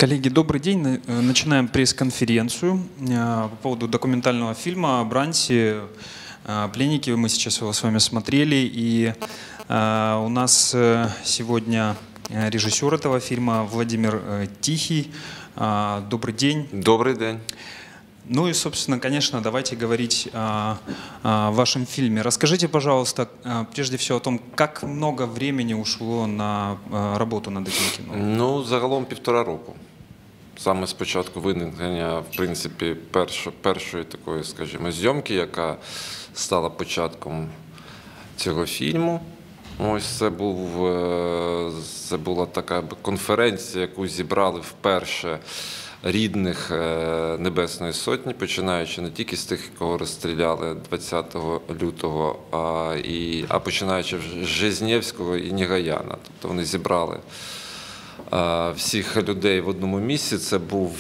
Коллеги, добрый день. Начинаем пресс-конференцию по поводу документального фильма «Бранси. Пленники». Мы сейчас его с вами смотрели. И у нас сегодня режиссер этого фильма Владимир Тихий. Добрый день. Добрый день. Ну и, собственно, конечно, давайте говорить о вашем фильме. Расскажите, пожалуйста, прежде всего о том, как много времени ушло на работу над этим кино? Ну, загалом 1,5 року. Саме спочатку виникнення, в принципі, першої такої, скажімо, зйомки, яка стала початком цього фільму. Ось це була така конференція, яку зібрали вперше рідних Небесної Сотні, починаючи не тільки з тих, кого розстріляли 20 лютого, а починаючи з Жизнєвського і Нігаяна. Тобто вони зібрали всіх людей в одному місці. Це був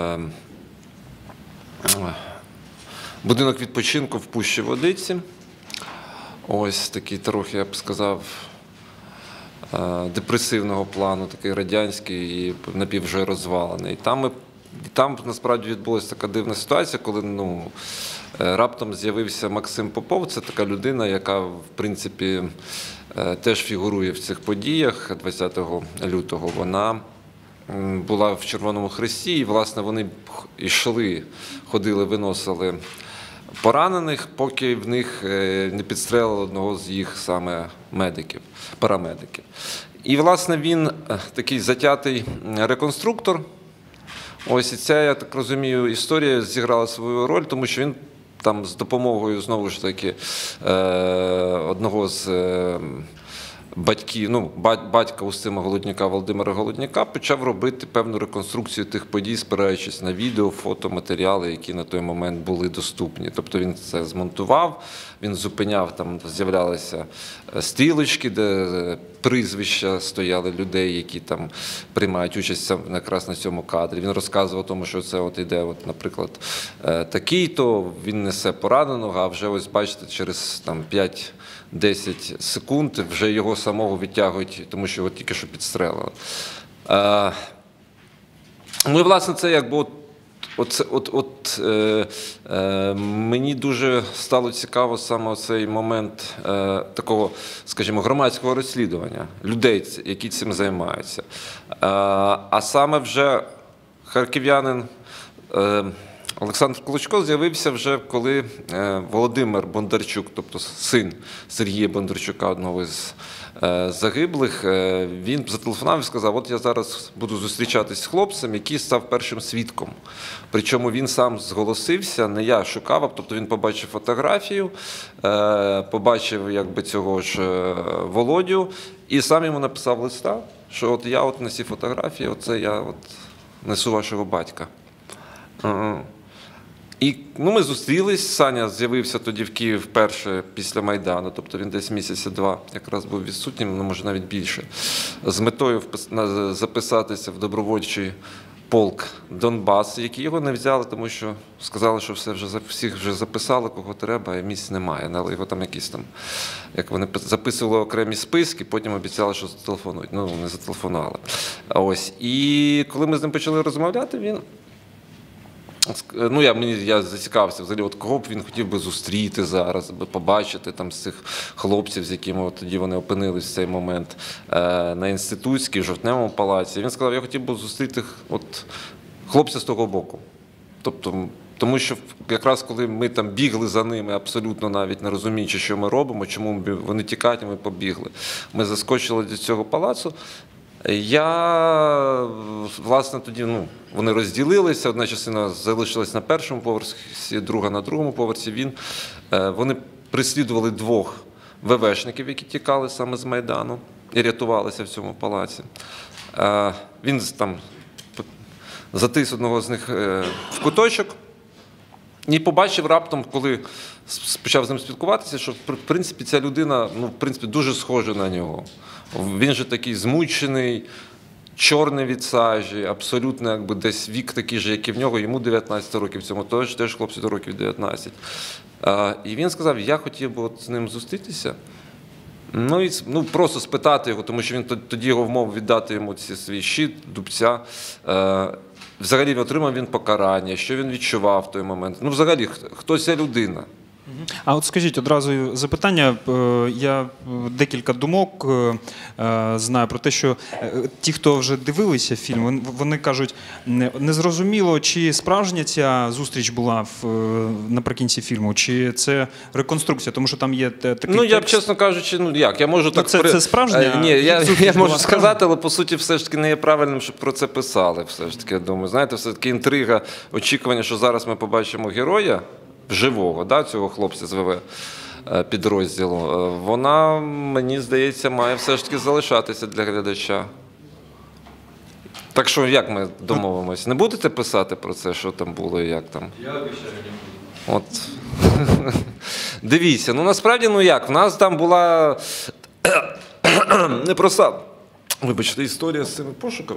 будинок відпочинку в Пущі Водиці. Ось такий трохи, я б сказав, депресивного плану, такий радянський і напів вже розвалений. Там насправді відбулася така дивна ситуація, коли раптом з'явився Максим Попов. Це така людина, яка, в принципі, теж фігурує в цих подіях 20 лютого. Вона була в Червоному Хресті, і, власне, вони ходили, виносили поранених, поки в них не підстрелили одного з їх саме парамедиків. І, власне, він такий затятий реконструктор. Ось і ця, я так розумію, історія зіграла свою роль, тому що він там з допомогою, знову ж таки, одного з батьків, батька Устима Голодняка, Володимира Голодняка, почав робити певну реконструкцію тих подій, спираючись на відео, фотоматеріали, які на той момент були доступні. Тобто він це змонтував, він зупиняв, там з'являлися стрілочки, де прізвища стояли людей, які там приймають участь якраз на цьому кадрі. Він розказував тому, що це іде, наприклад, такий-то, він несе пораненого, а вже ось бачите, через 5-10 секунд вже його самого відтягують, тому що його тільки що підстрелили. Ну і, власне, це якби мені дуже стало цікаво саме цей момент такого, скажімо, громадського розслідування людей, які цим займаються. А саме вже харків'янин Олександр Клочко з'явився вже, коли Володимир Бондарчук, тобто син Сергія Бондарчука, одного з загиблих, він зателефонував і сказав: от я зараз буду зустрічатись з хлопцем, який став першим свідком. Причому він сам зголосився, не я шукав, тобто він побачив фотографію, побачив якби цього ж Володю і сам йому написав листа, що от я на цій фотографії, оце я несу вашого батька. І ми зустрілись, Саня з'явився тоді в Києві вперше після Майдану, тобто він десь місяця-два якраз був відсутнім, може навіть більше, з метою записатися в добровольчий полк Донбас, який його не взяли, тому що сказали, що всіх вже записали, кого треба, а місць немає. Але його там як вони записували окремі списки, потім обіцяли, що зателефонують. Не зателефонували. Ось. І коли ми з ним почали розмовляти, він... Я зацікавився взагалі, кого б він хотів би зустріти зараз, побачити там з цих хлопців, з якими тоді вони опинились в цей момент на Інститутській, в Жовтневому палаці. Він сказав: я хотів би зустріти хлопця з того боку. Тобто, тому що якраз коли ми там бігли за ними, абсолютно навіть не розуміючи, що ми робимо, чому вони тікають, ми побігли. Ми заскочили до цього палацу. Власне, тоді вони розділилися, одна частина залишилась на першому поверсі, друга на другому поверсі. Вони переслідували 2 ВВшників, які тікали саме з Майдану і рятувалися в цьому палаці. Він там затис одного з них в куточок і побачив раптом, коли почав з ним спілкуватися, що, в принципі, ця людина, дуже схожа на нього. Він же такий змучений, чорний від сажі, абсолютно десь вік такий же, як і в нього, йому 19 років, цьому теж хлопцю до років 19. І він сказав: я хотів би з ним зустрітися, Ну, і просто спитати його, тому що він тоді його вмовив віддати йому свій щит, дубця. Взагалі отримав він покарання, що він відчував в той момент. Ну, взагалі, хто ця людина? А от скажіть одразу запитання. Я декілька думок знаю про те, що ті, хто вже дивилися фільм, вони кажуть, незрозуміло, чи справжня ця зустріч була наприкінці фільму, чи це реконструкція, тому що там є такий Ну, я б, текст. чесно кажучи, я можу так... Це справжня? Ні, я можу сказати, але по суті все ж таки не є правильним, щоб про це писали. Все ж таки, я думаю, знаєте, все-таки інтрига, очікування, що зараз ми побачимо героя, живого, да, цього хлопця з ВВ підрозділу, вона, мені здається, має все ж таки залишатися для глядача. Так що, як ми домовимось? Не будете писати про це, що там було і як там? Я обіцяю, не буду. От. Дивіться, насправді, як, в нас там була непроста, вибачте, історія з цими пошуками.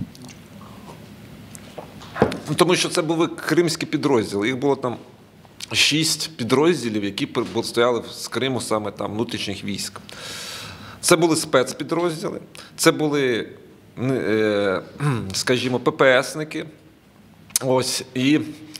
Тому що це були кримські підрозділи, їх було там 6 підрозділів, які стояли з Криму саме там внутрішніх військ. Це були спецпідрозділи, це були, скажімо, ППСники. Ось, і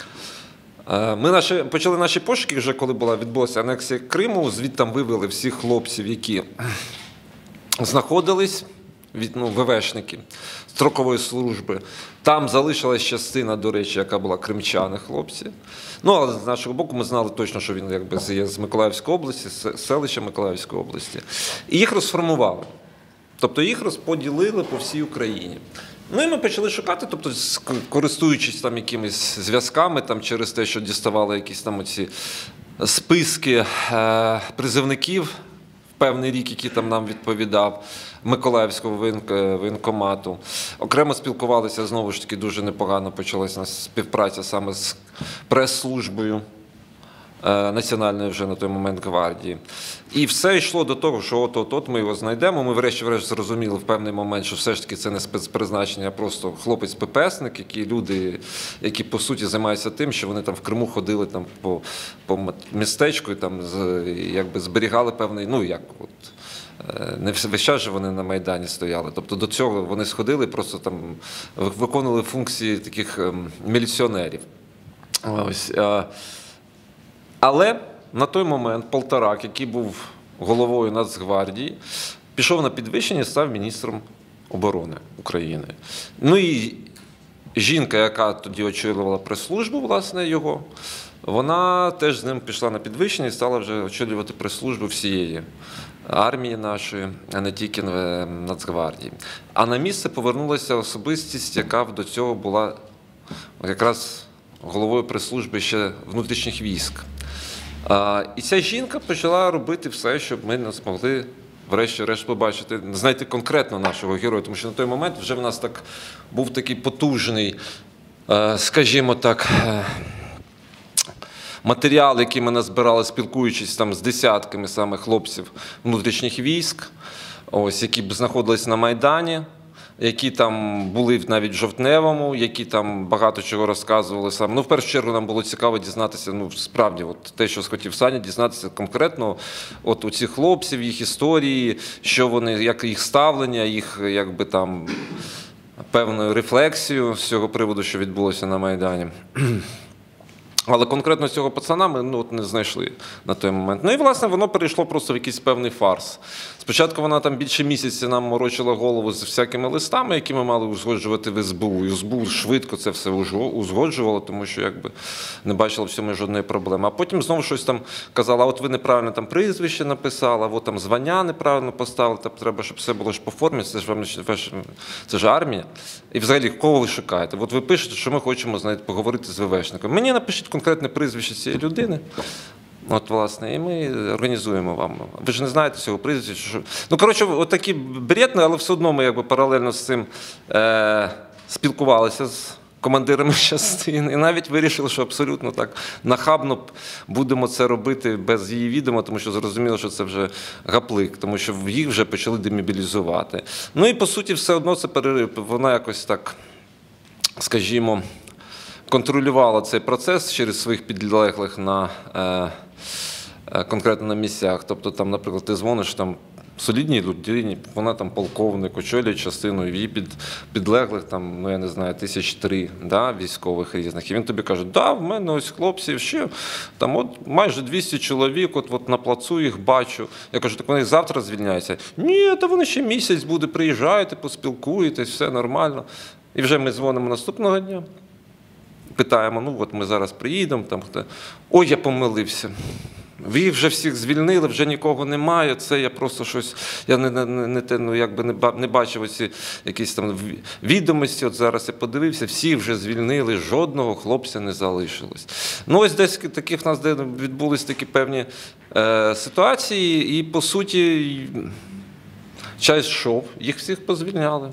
ми почали наші пошуки вже, коли відбулася анексія Криму, звідти вивели всіх хлопців, які знаходились, ВВшники строкової служби. Там залишилась частина, до речі, яка була кримчани, хлопці. Але з нашого боку ми знали точно, що він є з Миколаївської області, з селища Миколаївської області. І їх розформували. Тобто їх розподілили по всій Україні. І ми почали шукати, тобто користуючись там якимись зв'язками, там через те, що діставали якісь там оці списки призивників в певний рік, який там нам відповідав, Миколаївського воєнкомату. Окремо спілкувалися, знову ж таки, дуже непогано почалася у нас співпраця саме з прес-службою Національної вже на той момент гвардії. І все йшло до того, що от ми його знайдемо. Ми врешті-решт зрозуміли в певний момент, що все ж таки це не спецпризначення, а просто хлопець-ППСник, люди, які по суті займаються тим, що вони там в Криму ходили там по містечку і там зберігали певний, не весь час же вони на Майдані стояли. Тобто до цього вони сходили, просто там виконували функції таких міліціонерів. Ось. Але на той момент Полторак, який був головою Нацгвардії, пішов на підвищення і став міністром оборони України. І жінка, яка тоді очолювала прес-службу, власне, його, вона теж з ним пішла на підвищення і стала вже очолювати прес-службу всієї армії нашої, а не тільки Нацгвардії. А на місце повернулася особистість, яка до цього була якраз головою прес-служби ще внутрішніх військ. І ця жінка почала робити все, щоб ми не змогли врешті-решт побачити, знайти конкретно нашого героя, тому що на той момент вже в нас був такий потужний, скажімо так, матеріал, який ми назбирали, спілкуючись там з десятками саме хлопців внутрішніх військ, які б знаходились на Майдані, які там були навіть в Жовтневому, які там багато чого розказували саме. В першу чергу нам було цікаво дізнатися, справді, те, що схотів Саня, дізнатися конкретно у цих хлопців, їх історії, що вони, як їх ставлення, їх певну рефлексію з цього приводу, що відбулося на Майдані. Але конкретно цього пацана ми не знайшли на той момент. І, власне, воно перейшло просто в якийсь певний фарс. Спочатку вона там більше місяця нам морочила голову з всякими листами, які ми мали узгоджувати в СБУ. І СБУ швидко це все узгоджувало, тому що не бачила в цьому жодної проблеми. А потім знову щось там казала, от ви неправильно там прізвище написали, от там звання неправильно поставили, треба, щоб все було ж по формі, це ж армія. І взагалі, кого ви шукаєте? От ви пишете, що ми хочемо, поговорити з ВВшником. Мені напишіть конкретне прізвище цієї людини. Власне, і ми організуємо вам. Ви ж не знаєте цього прізвища. Отакий бред, але все одно ми паралельно з цим спілкувалися з командирами частин і навіть вирішили, що абсолютно так нахабно будемо це робити без її відома, тому що зрозуміло, що це вже гаплик, тому що їх вже почали демобілізувати. І, по суті, все одно це вона якось так, скажімо, контролювала цей процес через своїх підлеглих конкретно на місцях. Тобто, там, наприклад, ти дзвониш, там солідній людині, вона там полковник, очолює частину, її підлеглих там, ну я не знаю, 1003, да, військових різних. І він тобі каже, да, в мене ось хлопці ще, там от майже 200 чоловік, от на плацу їх бачу. Я кажу, так вони завтра звільняються? Ні, та вони ще місяць буде, приїжджайте, поспілкуєтесь, все нормально. І вже ми дзвонимо наступного дня. Питаємо, ну от ми зараз приїдемо, там, ой, я помилився. Ви їх вже всіх звільнили, вже нікого немає, це я просто щось, я не бачив оці якісь там відомості, от зараз я подивився, всі вже звільнили, жодного хлопця не залишилось. Ну ось десь таких в нас відбулись такі певні ситуації, і по суті час йшов, їх всіх позвільняли.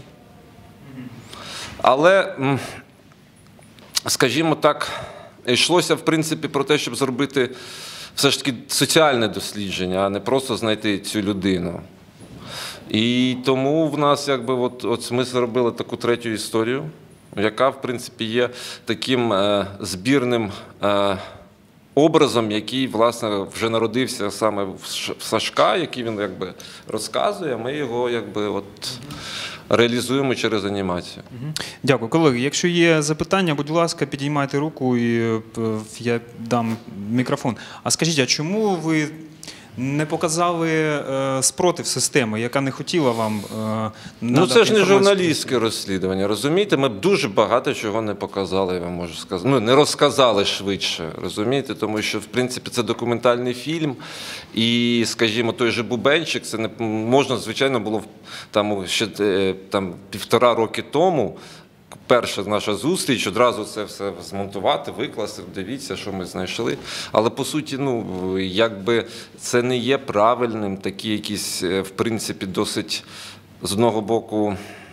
Але, скажімо так, йшлося в принципі про те, щоб зробити все ж таки соціальне дослідження, а не просто знайти цю людину. І тому в нас якби от ми зробили таку третю історію, яка в принципі є таким збірним образом, який власне вже народився саме в Сашка, який він якби розказує, а ми його якби от реалізуємо через анімацію. Дякую. Колеги, якщо є запитання, будь ласка, підіймайте руку і я дам мікрофон. А скажіть, а чому ви не показали спротив системи, яка не хотіла вам надати Ну це ж не інформацію? журналістське розслідування, розумієте? Ми б дуже багато чого не показали, я вам можу сказати. Ну, не розказали швидше, розумієте? Тому що, в принципі, це документальний фільм. І, скажімо, той же Бубенчик, це не можна, звичайно, було там ще там, 1,5 роки тому, перша наша зустріч, одразу це все змонтувати, викласти, дивіться, що ми знайшли. Але, по суті, ну, якби це не є правильним, такі якісь, в принципі, досить, з одного боку,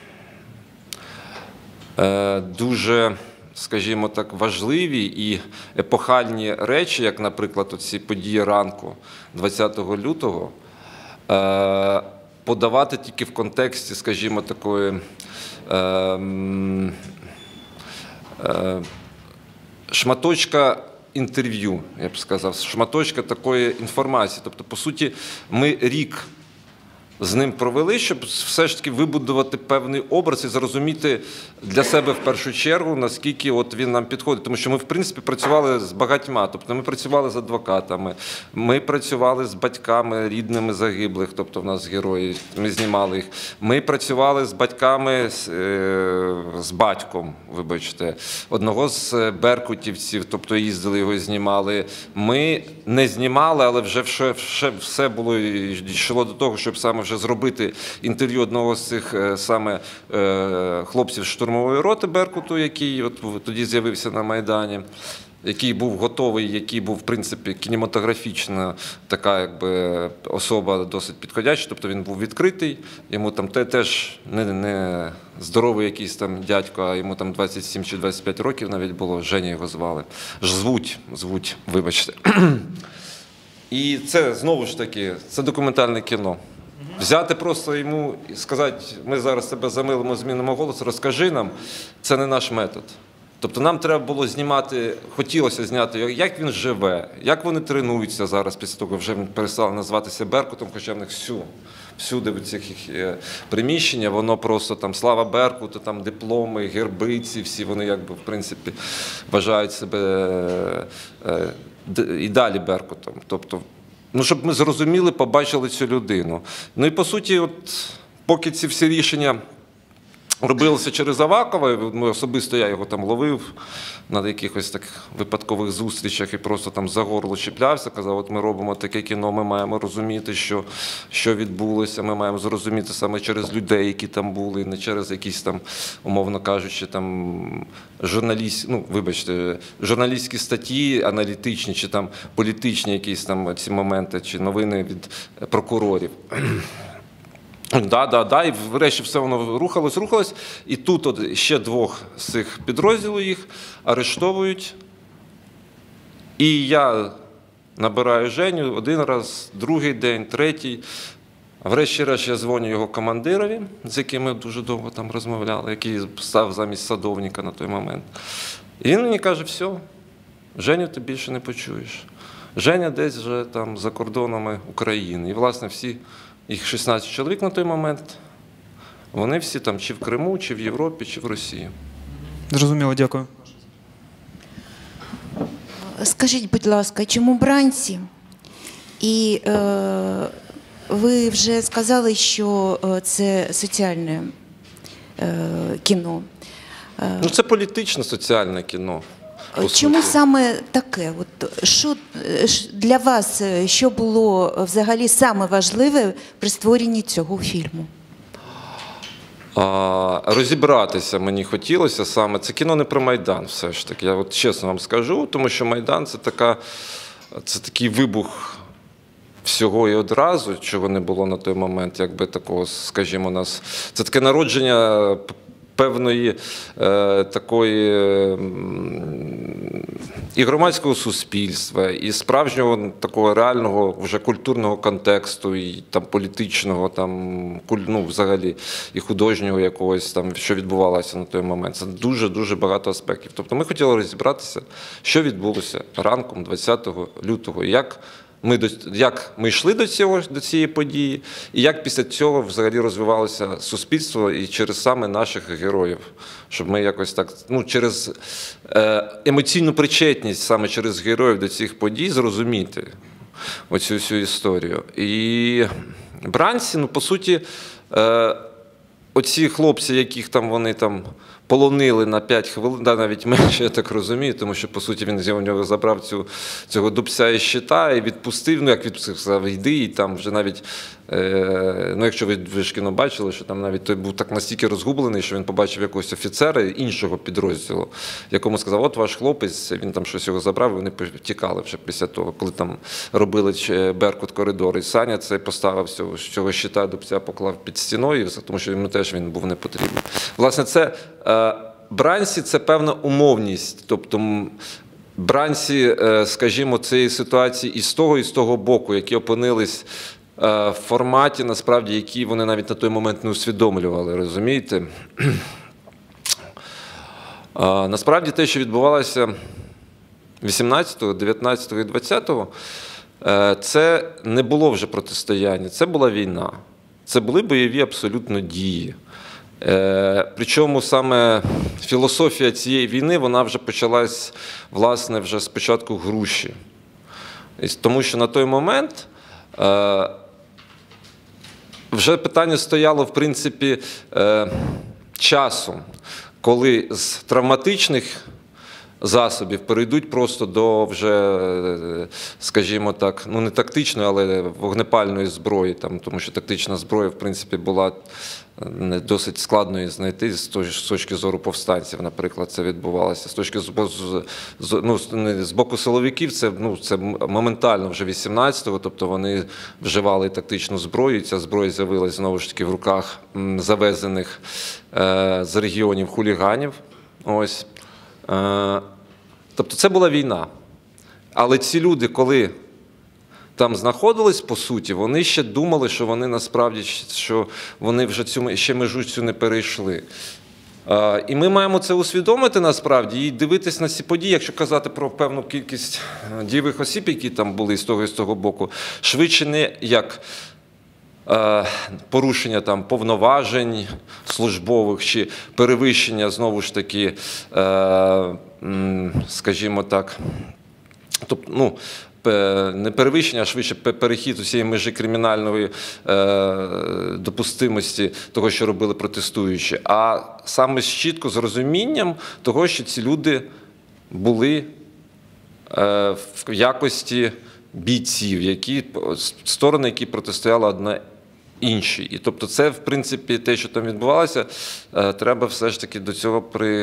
дуже, скажімо так, важливі і епохальні речі, як, наприклад, оці події ранку 20 лютого, подавати тільки в контексті, скажімо, такої шматочка інтерв'ю, я б сказав, шматочка такої інформації. Тобто, по суті, ми рік з ним провели, щоб все ж таки вибудувати певний образ і зрозуміти для себе в першу чергу, наскільки от він нам підходить. Тому що ми, в принципі, працювали з багатьма. Тобто ми працювали з адвокатами, ми працювали з батьками рідними загиблих, тобто в нас герої, ми знімали їх. Ми працювали з батьками, з батьком, вибачте, одного з беркутівців, тобто їздили його, знімали. Ми не знімали, але вже все було, йшло до того, щоб саме вже зробити інтерв'ю одного з цих саме хлопців штурмової роти Беркуту, який от тоді з'явився на Майдані, який був готовий, який був, в принципі, кінематографічна така якби особа досить підходяща, тобто він був відкритий, йому там теж не здоровий якийсь там дядько, а йому там 27 чи 25 років навіть було, Женя його звали. Звуть, вибачте. І це, знову ж таки, це документальне кіно. Взяти просто йому і сказати, ми зараз тебе замилимо, змінимо голос, розкажи нам, це не наш метод. Тобто нам треба було знімати, хотілося зняти, як він живе, як вони тренуються зараз, після того, вже перестали називатися Беркутом, хоча в них всюди в цих приміщення, воно просто там слава Беркуту, там дипломи, герби ці всі, вони якби, в принципі, вважають себе і далі Беркутом. Тобто, ну, щоб ми зрозуміли, побачили цю людину. Ну і по суті, от, поки ці всі рішення робилося через Авакова, особисто я його там ловив на якихось таких випадкових зустрічах і просто там за горло чіплявся, казав, от ми робимо таке кіно, ми маємо розуміти, що відбулося, ми маємо зрозуміти саме через людей, які там були, не через якісь там, умовно кажучи, там журналістські статті, аналітичні, чи там політичні якісь там ці моменти, чи новини від прокурорів. І врешті все воно рухалось. І тут от ще 2 з цих підрозділів їх арештовують. І я набираю Женю 1 раз, 2-й день, 3-й. Врешті-решт я дзвоню його командирові, з яким ми дуже довго там розмовляли, який став замість Садовника на той момент. І він мені каже, все, Женю ти більше не почуєш. Женя десь вже там за кордонами України. І, власне, всі їх 16 чоловік на той момент, вони всі там чи в Криму, чи в Європі, чи в Росії. Зрозуміло, дякую. Скажіть, будь ласка, чому бранці? І ви вже сказали, що це соціальне кіно. Ну, це політичне соціальне кіно. Чому саме таке? От, що для вас, що було взагалі саме важливе при створенні цього фільму? Розібратися мені хотілося саме. Це кіно не про Майдан все ж таки. Я от чесно вам скажу, тому що Майдан – це такий вибух всього і одразу, чого не було на той момент, якби такого, скажімо, нас. Це таке народження певної такої і громадського суспільства, і справжнього такого реального вже культурного контексту, і там політичного, там, ну, взагалі, і художнього якогось там, що відбувалося на той момент. Це дуже-дуже багато аспектів. Тобто ми хотіли розібратися, що відбулося ранком 20 лютого, як ми йшли до цієї події, і як після цього взагалі розвивалося суспільство і через саме наших героїв. Щоб ми якось так, ну, через емоційну причетність саме через героїв до цих подій зрозуміти оцю всю історію. І бранці, ну, по суті, оці хлопці, яких там вони там полонили на 5 хвилин, да, навіть менше, я так розумію, тому що, по суті, він з нього забрав цього дубця із щита і відпустив, ну, як відпустив, сказав, йди, і там вже навіть, ну, якщо ви ж кіно бачили, що там навіть той був так настільки розгублений, що він побачив якогось офіцера іншого підрозділу, якому сказав, от ваш хлопець, він там щось його забрав, і вони втікали вже після того, коли там робили Беркут коридор. І Саня це поставив цього щита, дубця поклав під стіною, тому що йому теж він був не потрібен. Власне, це бранці – це певна умовність, тобто бранці, скажімо, цієї ситуації і з того боку, які опинились в форматі, насправді, які вони навіть на той момент не усвідомлювали, розумієте? Насправді те, що відбувалося 18-го, 19-го і 20-го, це не було вже протистояння, це була війна. Це були бойові абсолютно дії. Причому саме філософія цієї війни, вона вже почалась, власне, вже з початку Груші. Тому що на той момент вже питання стояло, в принципі, часу, коли з травматичних засобів перейдуть просто до вже, скажімо так, ну не тактичної, але вогнепальної зброї, там, тому що тактична зброя, в принципі, була досить складною знайти з точки зору повстанців, наприклад, це відбувалося. З точки з боку силовиків це моментально вже 18-го, тобто вони вживали тактичну зброю, і ця зброя з'явилася знову ж таки в руках завезених з регіонів хуліганів. Ось. Тобто це була війна. Але ці люди, коли там знаходились, по суті, вони ще думали, що вони насправді, що вони вже ще межу цю не перейшли. І ми маємо це усвідомити насправді і дивитись на ці події, якщо казати про певну кількість дієвих осіб, які там були з того і з того боку, швидше не як порушення там повноважень службових чи перевищення, знову ж таки, скажімо так, тобто, ну, не перевищення, а швидше перехід усієї межі кримінальної допустимості того, що робили протестуючі, а саме чітко з розумінням того, що ці люди були в якості бійців, сторони, які протистояли одна іншій. І тобто це, в принципі, те, що там відбувалося, треба все ж таки до цього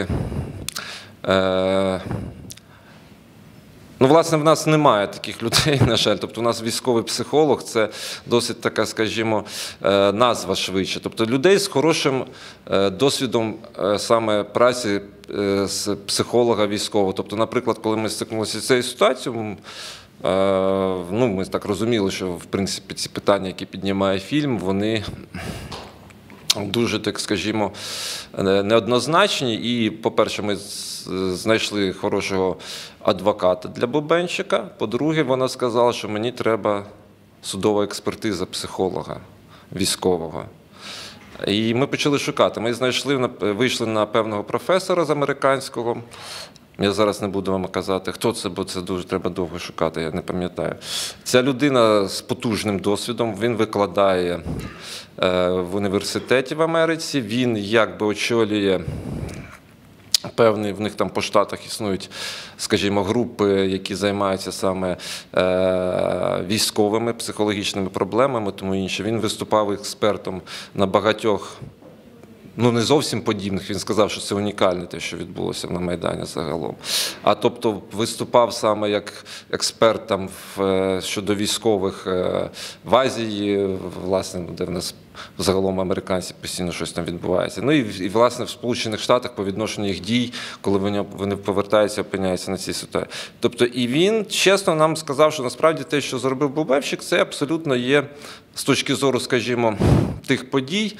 Ну, власне, в нас немає таких людей, на жаль. Тобто у нас військовий психолог – це досить така, скажімо, назва швидше. Тобто людей з хорошим досвідом саме праці з психолога військового. Тобто, наприклад, коли ми стикнулися з цією ситуацією, ну, ми так розуміли, що, в принципі, ці питання, які піднімає фільм, вони дуже, так скажімо, неоднозначні. І, по-перше, ми знайшли хорошого адвоката для Бубенчика. По-друге, вона сказала, що мені треба судова експертиза психолога. військового. І ми почали шукати. Ми вийшли на певного професора з американського. Я зараз не буду вам казати, хто це, бо це дуже треба довго шукати, я не пам'ятаю. Ця людина з потужним досвідом, він викладає в університеті в Америці, він якби очолює певний, в них там по штатах існують, скажімо, групи, які займаються саме військовими, психологічними проблемами, тому інше. Він виступав експертом на багатьох, ну не зовсім подібних, він сказав, що це унікальне те, що відбулося на Майдані загалом. А тобто виступав саме як експерт там щодо військових в Азії, власне, де в нас загалом американці постійно щось там відбувається. Ну і власне в Сполучених Штатах по відношенню їх дій, коли вони повертаються, опиняються на цій ситуації. Тобто і він чесно нам сказав, що насправді те, що зробив Бубевчик, це абсолютно є з точки зору, скажімо, тих подій,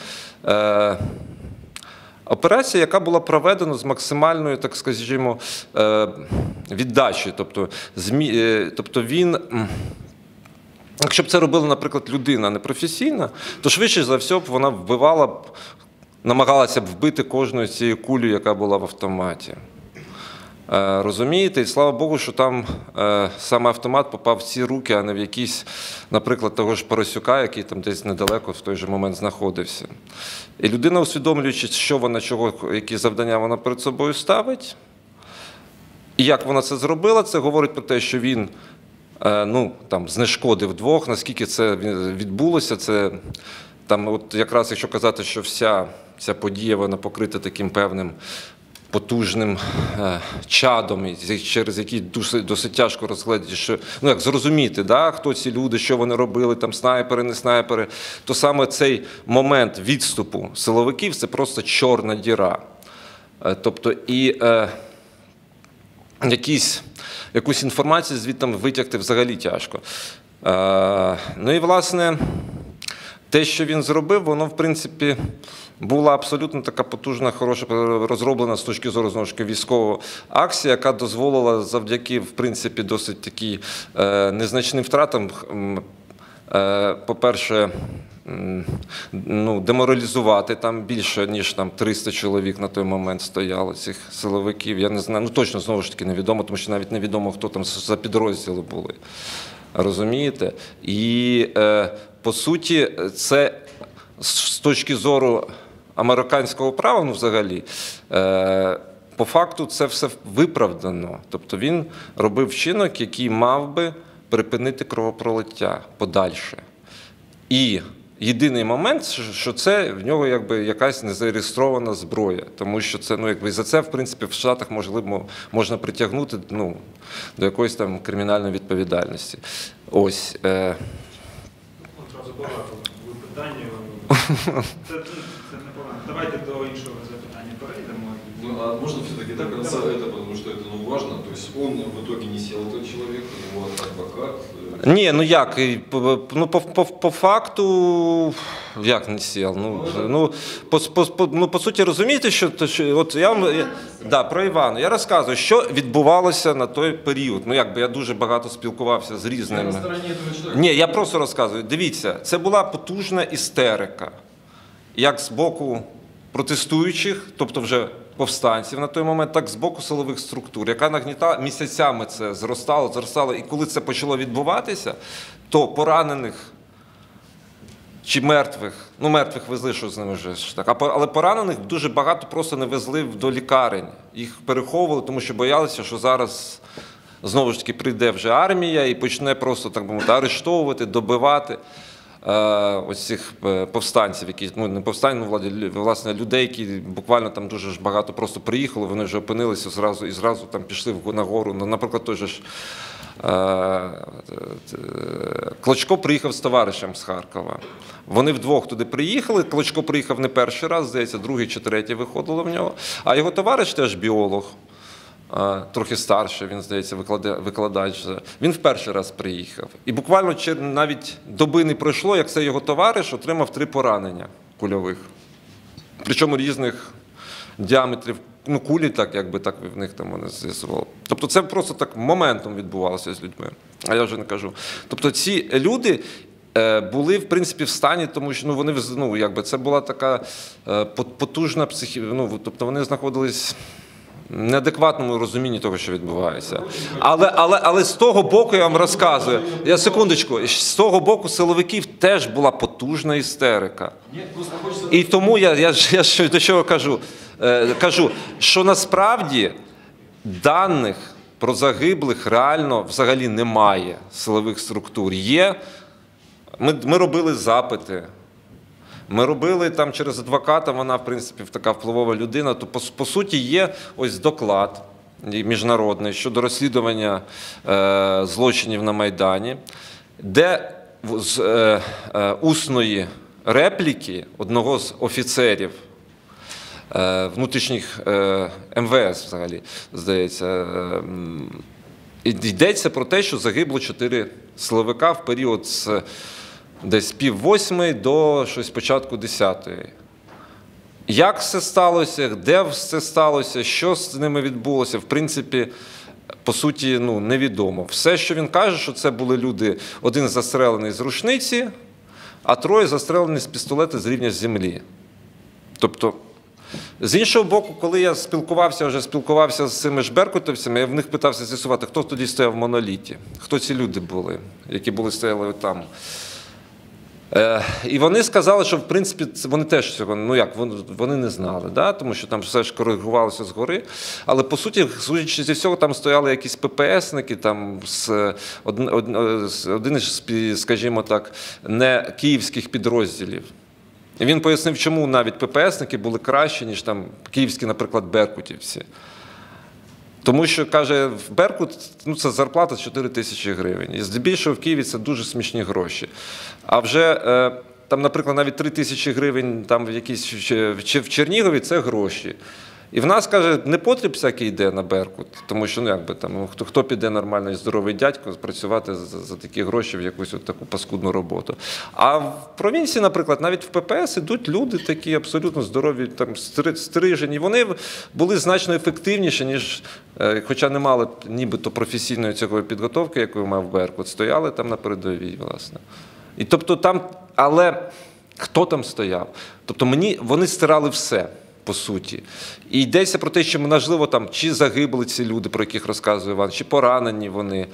операція, яка була проведена з максимальною, так скажімо, віддачею. Тобто він, якщо б це робила, наприклад, людина непрофесійна, то швидше за все б вона вбивала б, намагалася б вбити кожною цією кулею, яка була в автоматі. Розумієте? І слава Богу, що там саме автомат попав в ці руки, а не в якісь, наприклад, того ж Парасюка, який там десь недалеко в той же момент знаходився. І людина, усвідомлюючи, що вона, які завдання вона перед собою ставить, і як вона це зробила, це говорить про те, що він знешкодив двох, наскільки це відбулося, це там, от якраз якщо казати, що вся ця подія, вона покрита таким певним потужним чадом, через який досить тяжко розглядати, що, як зрозуміти, да, хто ці люди, що вони робили, там снайпери, не снайпери, то саме цей момент відступу силовиків – це просто чорна діра. Тобто і якусь інформацію звідти витягти взагалі тяжко. Ну і, власне, те, що він зробив, воно, в принципі, була абсолютно така потужна, хороша, розроблена з точки зору, знову ж таки, військового акція, яка дозволила завдяки, в принципі, досить такі незначним втратам, по-перше, деморалізувати там більше, ніж там 300 чоловік на той момент стояло, цих силовиків. Я не знаю, точно, знову ж таки, невідомо, тому що навіть невідомо, хто там за підрозділи були. Розумієте? І, по суті, це з точки зору американського права, взагалі, по факту це все виправдано. Тобто він робив вчинок, який мав би припинити кровопролиття подальше. І єдиний момент, що це в нього якась незареєстрована зброя, тому що це, за це, в принципі, в Штатах можна притягнути до якоїсь там кримінальної відповідальності. Ось. Одразу багато питань. Це непогано. Давайте до іншого запитання перейдемо. А можно все-таки до конца это, потому что это важно. То есть он в итоге не сел, этот человек, его адвокат. Ні, як? По факту, як не сів? По суті, розумієте, що от я вам, про Івана. Я розказую, що відбувалося на той період. Я дуже багато спілкувався з різними. Ні, я просто розказую. Дивіться, це була потужна істерика. Як з боку протестуючих, тобто вже повстанців на той момент, так з боку силових структур, яка нагнітала, місяцями це зростало, і коли це почало відбуватися, то поранених чи мертвих, мертвих везли, що з ними вже так, але поранених дуже багато просто не везли до лікарень. Їх переховували, тому що боялися, що зараз знову ж таки прийде вже армія і почне просто, так би мовити, арештовувати, добивати ось цих повстанців, які, не повстанців, власне, людей, які буквально там дуже ж багато просто приїхали, вони вже опинилися зразу там пішли на гору. Наприклад, той же ж Клочко приїхав з товаришем з Харкова. Вони вдвох туди приїхали, Клочко приїхав не перший раз, здається, другий чи третій виходило в нього, а його товариш теж біолог, трохи старший, він, здається, викладач. Він в перший раз приїхав. І буквально навіть доби не пройшло, як цей його товариш отримав 3 поранення кульових. Причому різних діаметрів, кулі, так в них там вони з'ясували. Тобто це просто так моментом відбувалося з людьми. А я вже не кажу. Тобто ці люди, були, в принципі, в стані, тому що вони, це була така потужна тобто вони знаходились в неадекватному розумінні того, що відбувається. Але з того боку, я вам розказую, секундочку, з того боку силовиків теж була потужна істерика. І тому я до чого кажу? Кажу, що насправді даних про загиблих реально взагалі немає силових структур. Ми робили запити, ми робили там через адвоката, вона, в принципі, така впливова людина, то, по суті, є ось доклад міжнародний щодо розслідування злочинів на Майдані, де з усної репліки одного з офіцерів внутрішніх МВС, взагалі, здається, йдеться про те, що загибло 4 силовика в період з десь 7:30 до щось початку 10-ї. Як все сталося, де все сталося, що з ними відбулося, в принципі, по суті, невідомо. Все, що він каже, що це були люди, один застрелений з рушниці, а 3 застрелені з пістолета з рівня землі. Тобто, з іншого боку, коли я спілкувався з цими ж беркутовцями, я в них питався з'ясувати, хто тоді стояв в моноліті, хто ці люди були, які стояли там. І вони сказали, що, в принципі, вони теж цього, вони не знали, да? Тому що там все ж коригувалося згори. Але, по суті, судячи зі всього, там стояли якісь ППСники, там один із, скажімо так, не київських підрозділів. І він пояснив, чому навіть ППСники були кращі, ніж там київські, наприклад, беркутівці. Тому що, каже, в Беркут це зарплата 4 тисячі гривень. І здебільшого в Києві це дуже смішні гроші. А вже, там, наприклад, навіть 3 тисячі гривень там, в Чернігові – це гроші. І в нас, каже, непотріб всякий йде на Беркут, тому що, хто піде нормальний, здоровий дядько працювати за такі гроші в якусь таку паскудну роботу. А в провінції, наприклад, навіть в ППС ідуть люди такі абсолютно здорові, там, стрижені. Вони були значно ефективніші, ніж, хоча не мали нібито професійної цього підготовки, яку мав Беркут, стояли там на передовій, власне. І тобто там, але хто там стояв? Тобто вони стирали все. По суті. І йдеться про те, що, можливо, там, чи загибли ці люди, про яких розказує Іван, чи поранені вони.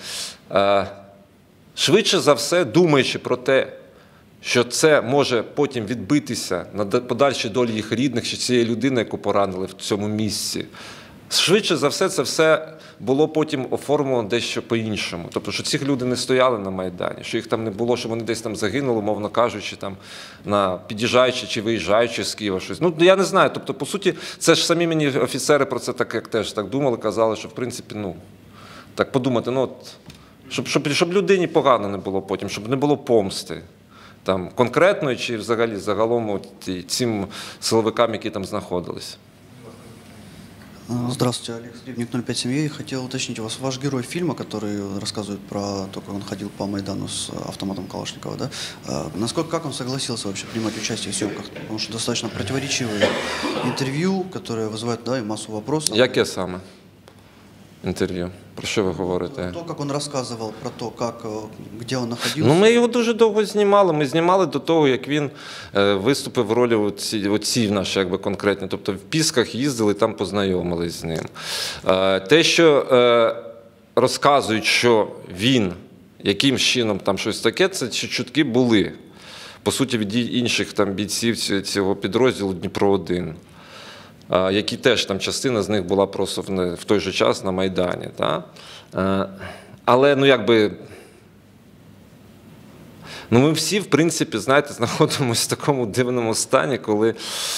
Швидше за все, думаючи про те, що це може потім відбитися на подальшій долі їх рідних, чи цієї людини, яку поранили в цьому місці. Швидше за все, це все було потім оформлено дещо по-іншому. Тобто, що ці люди не стояли на Майдані, що їх там не було, що вони десь там загинули, мовно кажучи, там, під'їжджаючи чи виїжджаючи з Києва. Щось. Я не знаю. Тобто, по суті, це ж самі мені офіцери про це теж так думали, казали, що, в принципі, так подумати, щоб людині погано не було потім, щоб не було помсти. Там, конкретної чи взагалі загалом цим силовикам, які там знаходились. Здравствуйте, Олег Скрипник, 057. Хотел уточнить у вас, ваш герой фильма, который рассказывает про то, как он ходил по Майдану с автоматом Калашникова, да? Как он согласился вообще принимать участие в съемках? Потому что достаточно противоречивые интервью, которые вызывают, и массу вопросов. Яке саме інтерв'ю? Про що ви говорите? То, как он рассказывал про то, где он находился. Ми його дуже довго знімали. Ми знімали до того, як він виступив в ролі оцій наші, конкретні. Тобто в Пісках їздили, там познайомились з ним. Те, що розказують, що він яким чином там щось таке, це чутки були. По суті, від інших там бійців цього підрозділу Дніпро-1. Які теж там частина з них була просто в той же час на Майдані. Та? Але, ми всі, в принципі, знаєте, знаходимося в такому дивному стані, коли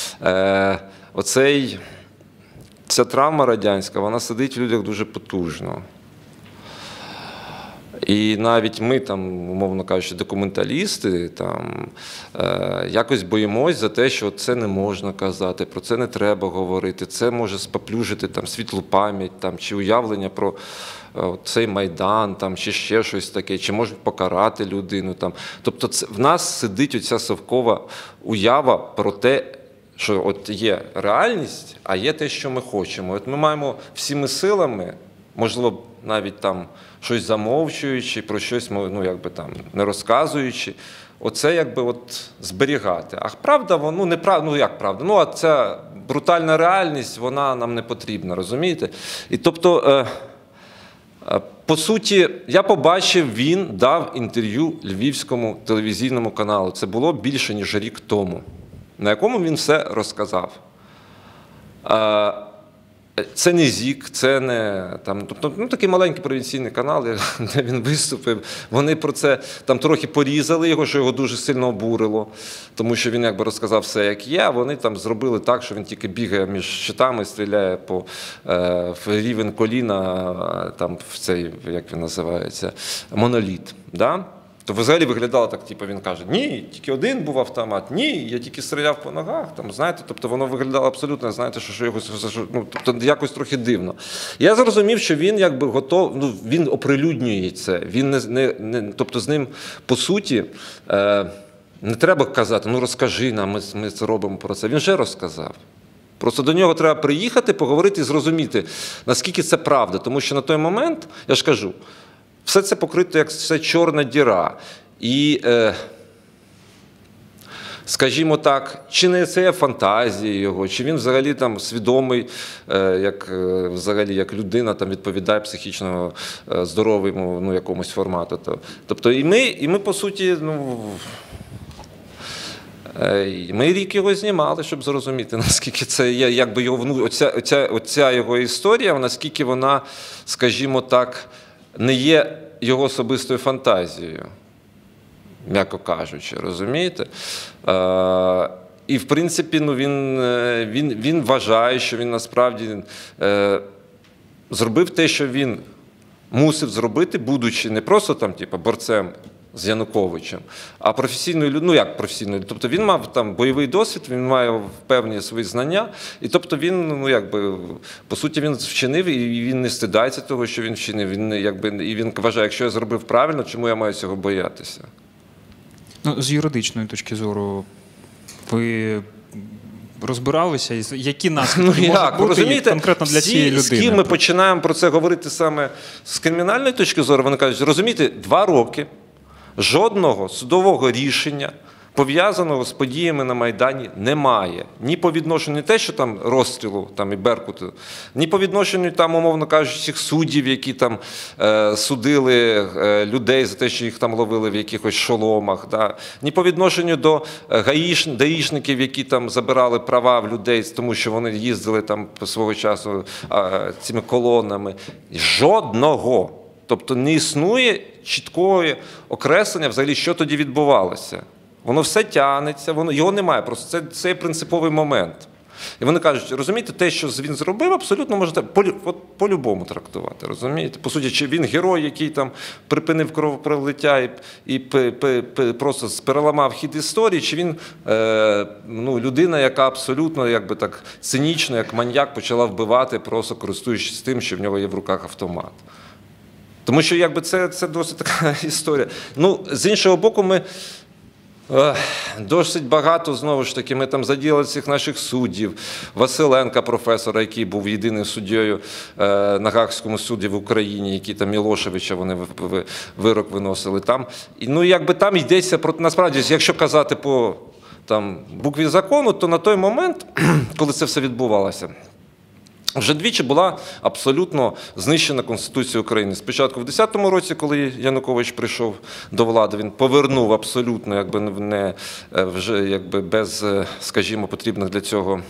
ця травма радянська, вона сидить в людях дуже потужно. І навіть ми, там, умовно кажучи, документалісти, там, якось боїмось за те, що це не можна казати, про це не треба говорити, це може споплюжити там, світлу пам'ять, там, чи уявлення про цей Майдан, там, чи ще щось таке, чи можуть покарати людину. Там. Тобто в нас сидить оця совкова уява про те, що от є реальність, а є те, що ми хочемо. От ми маємо всіми силами, можливо, навіть там щось замовчуючи, про щось не розказуючи, оце якби от зберігати. А правда, воно неправда, ну як правда, ну а ця брутальна реальність, вона нам не потрібна, розумієте? І тобто, по суті, я побачив, він дав інтерв'ю Львівському телевізійному каналу. Це було більше, ніж рік тому, на якому він все розказав. Це не ЗІК, це не там, тобто, ну, такий маленький провінційний канал, де він виступив. Вони про це там трохи порізали його, що його дуже сильно обурило, тому що він якби розказав все, як є, а вони там зробили так, що він тільки бігає між щитами, стріляє в рівень коліна, там в цей, як він називається, моноліт. Да? То взагалі виглядало так, типу він каже, ні, тільки один був автомат, ні, я тільки стріляв по ногах, там, знаєте, тобто воно виглядало абсолютно, знаєте, що його, ну, тобто якось трохи дивно. Я зрозумів, що він якби готов, ну, він оприлюднює це, він тобто з ним, по суті, не треба казати, ну розкажи нам, ми це робимо про це, він вже розказав. Просто до нього треба приїхати, поговорити і зрозуміти, наскільки це правда, тому що на той момент, я ж кажу, все це покрито, як це чорна діра. І, скажімо так, чи не це фантазія його, чи він взагалі там свідомий, як людина там відповідає психічно здоровому, ну, якомусь формату. Тобто і ми по суті, ну, ми рік його знімали, щоб зрозуміти, наскільки це є, якби його, ну, оця його історія, наскільки вона, скажімо так, не є його особистою фантазією, м'яко кажучи, розумієте? І, в принципі, ну, він вважає, що він насправді зробив те, що він мусив зробити, будучи не просто там, типу, борцем з Януковичем, а професійною людиною, ну як професійною, тобто він мав там бойовий досвід, він має певні свої знання, і тобто він, ну якби, по суті, він вчинив, і він не стидається того, що він вчинив, він якби, і він вважає, якщо я зробив правильно, чому я маю цього боятися? Ну, з юридичної точки зору, ви розбиралися, які наслідки можуть бути конкретно для цієї людини? З ким ми починаємо про це говорити саме з кримінальної точки зору, вони кажуть, розумієте, 2 роки жодного судового рішення, пов'язаного з подіями на Майдані, немає. Ні по відношенню не те, що там розстрілу там, і Беркуту, ні по відношенню, там, умовно кажучи, цих суддів, які там судили людей за те, що їх там ловили в якихось шоломах, да? Ні по відношенню до даїшників, які там забирали права в людей, тому що вони їздили там свого часу цими колонами. Жодного. Тобто не існує чіткого окреслення взагалі, що тоді відбувалося. Воно все тягнеться, його немає, просто це принциповий момент. І вони кажуть, розумієте, те, що він зробив, абсолютно можете по-любому трактувати, розумієте? По суті, чи він герой, який там припинив кровопролиття і просто переламав хід історії, чи він ну, людина, яка абсолютно якби так цинічно, як маньяк, почала вбивати, просто користуючись тим, що в нього є в руках автомат. Тому що якби, це досить така історія. Ну, з іншого боку, ми досить багато, знову ж таки, ми там задіяли цих наших суддів. Василенка, професора, який був єдиним суддєю на Гаагському суді в Україні, який там Мілошевича вони вирок виносили. Там, ну, якби там йдеться про, насправді, якщо казати по там, букві закону, то на той момент, коли це все відбувалося, вже двічі була абсолютно знищена Конституція України. Спочатку в 2010 році, коли Янукович прийшов до влади, він повернув абсолютно, якби не вже якби без, скажімо, потрібних для цього,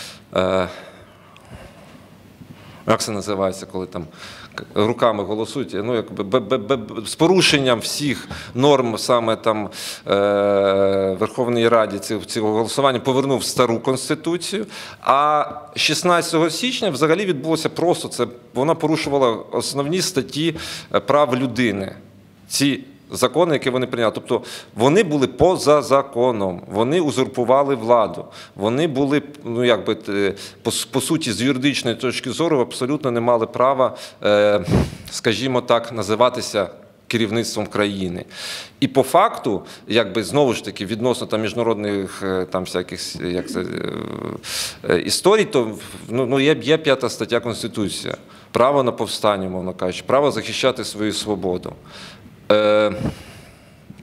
як це називається, коли там руками голосують, ну, якби, з порушенням всіх норм саме там Верховній Раді цього голосування повернув стару Конституцію, а 16 січня взагалі відбулося просто, вона порушувала основні статті прав людини. Ці закони, які вони прийняли. Тобто вони були поза законом, вони узурпували владу, вони були, ну якби, по суті, з юридичної точки зору абсолютно не мали права, скажімо так, називатися керівництвом країни. І по факту, якби, знову ж таки, відносно там міжнародних там всяких як це, історій, то ну, є 5 стаття Конституції. Право на повстання, мовно кажучи, право захищати свою свободу.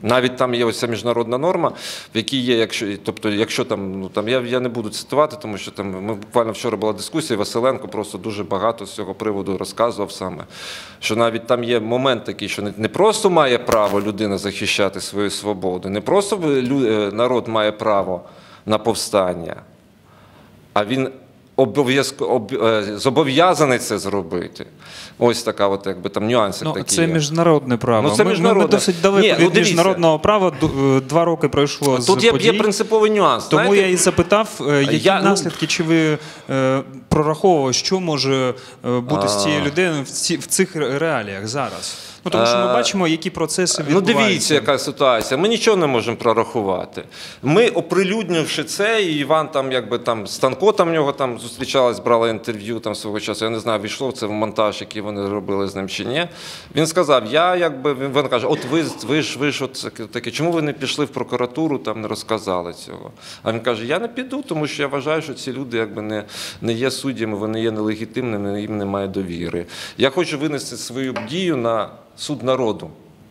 Навіть там є ось ця міжнародна норма, в якій є, якщо там, я не буду цитувати, тому що там ми буквально вчора була дискусія, Василенко просто дуже багато з цього приводу розказував саме, що навіть там є момент такий, що не просто має право людина захищати свою свободу, не просто народ має право на повстання, а він зобов'язаний це зробити. Ось така от, якби там нюанси такі. Це міжнародне право. Це міжнародне. Ми досить далеко від міжнародного права. 2 роки пройшло з подій. Тут є принциповий нюанс. Тому знаєте? я і запитав, які наслідки, чи ви прораховували, що може бути з цією людиною в цих реаліях зараз? Ну, тому що ми бачимо, які процеси відбуваються. Ну, дивіться, яка ситуація. Ми нічого не можемо прорахувати. Ми, оприлюднивши це, і Іван там, якби там, Станко там в нього там зустрічалась, брала інтерв'ю там свого часу. Я не знаю, війшло це в монтаж, який вони робили з ним чи ні. Він сказав, він каже, от ви ж от таке, чому ви не пішли в прокуратуру, там не розказали цього? А він каже, я не піду, тому що я вважаю, що ці люди якби не є суддями, вони є нелегітимними, їм немає довіри. Я хочу винести свою дію на суд народу.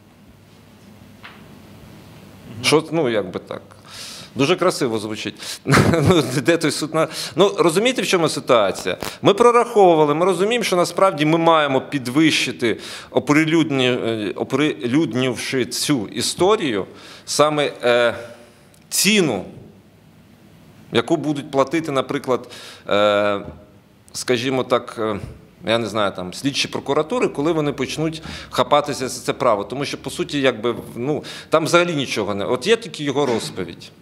Що, якби так. Дуже красиво звучить. Де той суд народу? Ну, розумієте, в чому ситуація? Ми прораховували, ми розуміємо, що насправді ми маємо підвищити, оприлюднивши цю історію, саме ціну, яку будуть платити, наприклад, скажімо так, я не знаю, там, слідчі прокуратури, коли вони почнуть хапатися за це право. Тому що, по суті, якби, там взагалі нічого не. От є тільки його розповідь.